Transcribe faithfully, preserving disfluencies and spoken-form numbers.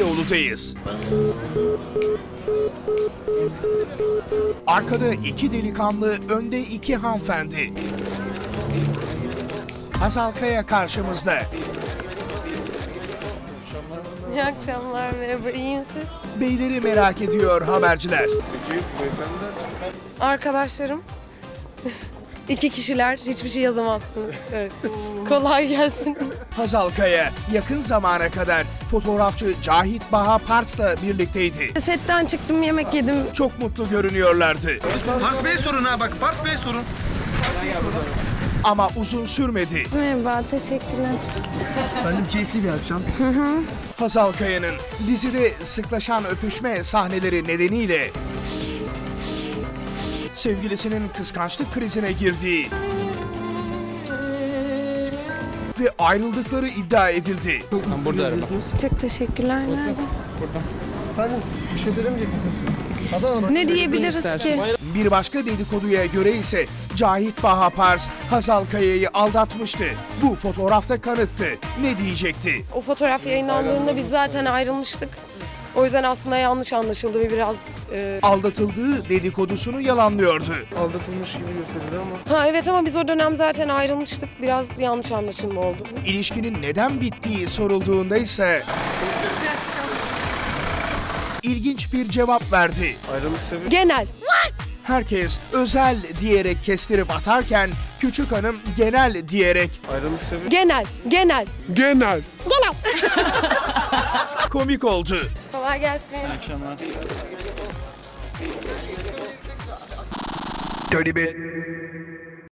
Beyoğlu'dayız. Arkada iki delikanlı, önde iki hanımefendi. Hazal Kaya karşımızda. İyi akşamlar, merhaba, iyiyim siz? Beyleri merak ediyor haberciler. Peki beyefendi? Arkadaşlarım. İki kişiler, hiçbir şey yazamazsınız. Evet. Kolay gelsin. Hazal Kaya yakın zamana kadar fotoğrafçı Cahit Baha Pars'la birlikteydi. Setten çıktım, yemek yedim. Çok mutlu görünüyorlardı. Fars Bey sorun ha bak, Fars Bey sorun. Ama uzun sürmedi. Merhaba, teşekkürler. Efendim keyifli bir akşam. Hazal Kaya'nın dizide sıklaşan öpüşme sahneleri nedeniyle sevgilisinin kıskançlık krizine girdiği ve ayrıldıkları iddia edildi. Ben burada araba. Çok teşekkürler. Nerede? Efendim bir şey söylemeyecek misiniz? Hasan Hanım. Ne diyebiliriz ki? Bir başka dedikoduya göre ise Cahit Baha Pars Hazal Kaya'yı aldatmıştı. Bu fotoğrafta kanıttı. Ne diyecekti? O fotoğraf yayınlandığında biz zaten ayrılmıştık. O yüzden aslında yanlış anlaşıldı ve biraz... E... Aldatıldığı dedikodusunu yalanlıyordu. Aldatılmış gibi gösterdi ama. Ha evet, ama biz o dönem zaten ayrılmıştık. Biraz yanlış anlaşılma oldu. İlişkinin neden bittiği sorulduğunda ise ilginç bir cevap verdi. Ayrılık sebebi? Genel. Herkes özel diyerek kestirip atarken küçük hanım genel diyerek Ayrılık sebebi? Genel. Genel. Genel. komik oldu. Kolay gelsin. Dirty bit.